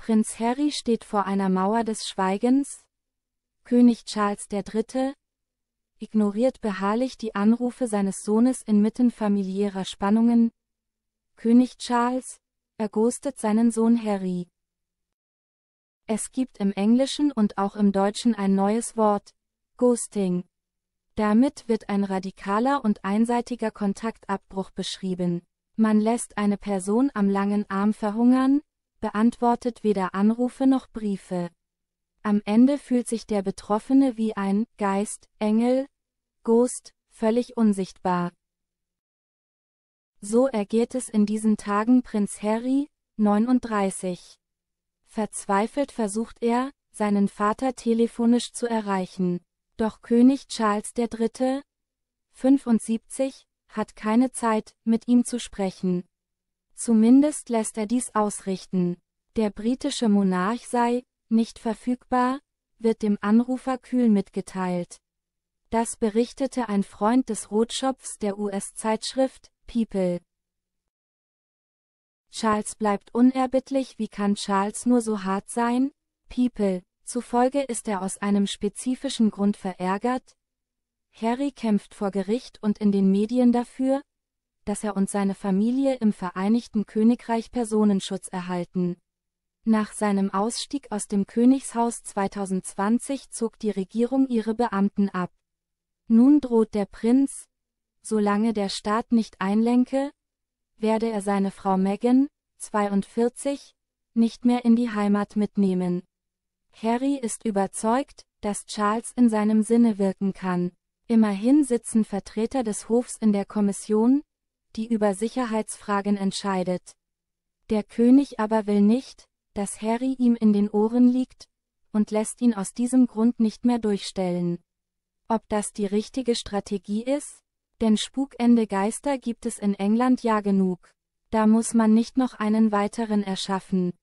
Prinz Harry steht vor einer Mauer des Schweigens. König Charles III. Ignoriert beharrlich die Anrufe seines Sohnes inmitten familiärer Spannungen. König Charles ghostet seinen Sohn Harry. Es gibt im Englischen und auch im Deutschen ein neues Wort, Ghosting. Damit wird ein radikaler und einseitiger Kontaktabbruch beschrieben. Man lässt eine Person am langen Arm verhungern, beantwortet weder Anrufe noch Briefe. Am Ende fühlt sich der Betroffene wie ein Geist, Engel, Ghost, völlig unsichtbar. So ergeht es in diesen Tagen Prinz Harry, 39. Verzweifelt versucht er, seinen Vater telefonisch zu erreichen. Doch König Charles III., 75, hat keine Zeit, mit ihm zu sprechen. Zumindest lässt er dies ausrichten. Der britische Monarch sei nicht verfügbar, wird dem Anrufer kühl mitgeteilt. Das berichtete ein Freund des Rotschopfs der US-Zeitschrift People. Charles bleibt unerbittlich. Wie kann Charles nur so hart sein? People zufolge ist er aus einem spezifischen Grund verärgert. Harry kämpft vor Gericht und in den Medien dafür, dass er und seine Familie im Vereinigten Königreich Personenschutz erhalten. Nach seinem Ausstieg aus dem Königshaus 2020 zog die Regierung ihre Beamten ab. Nun droht der Prinz, solange der Staat nicht einlenke, werde er seine Frau Meghan, 42, nicht mehr in die Heimat mitnehmen. Harry ist überzeugt, dass Charles in seinem Sinne wirken kann. Immerhin sitzen Vertreter des Hofs in der Kommission, die über Sicherheitsfragen entscheidet. Der König aber will nicht, dass Harry ihm in den Ohren liegt, und lässt ihn aus diesem Grund nicht mehr durchstellen. Ob das die richtige Strategie ist? Denn spukende Geister gibt es in England ja genug. Da muss man nicht noch einen weiteren erschaffen.